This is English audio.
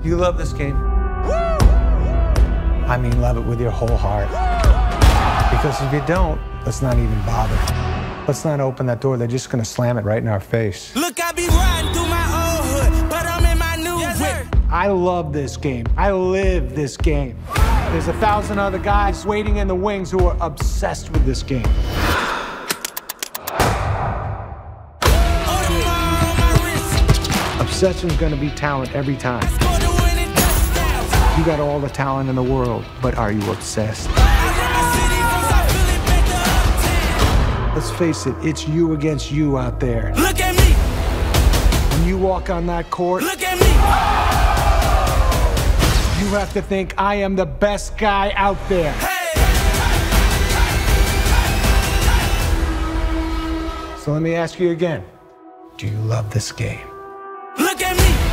You love this game? I mean, love it with your whole heart. Because if you don't, let's not even bother. Let's not open that door. They're just gonna slam it right in our face. Look, I be riding through my old hood, but I'm in my new whip. I love this game. I live this game. There's 1,000 other guys waiting in the wings who are obsessed with this game. Obsession's gonna be talent every time. You got all the talent in the world, but are you obsessed? Let's face it, it's you against you out there. Look at me. When you walk on that court, Look at me. you have to think, I am the best guy out there. Hey. So let me ask you again, do you love this game? Look at me.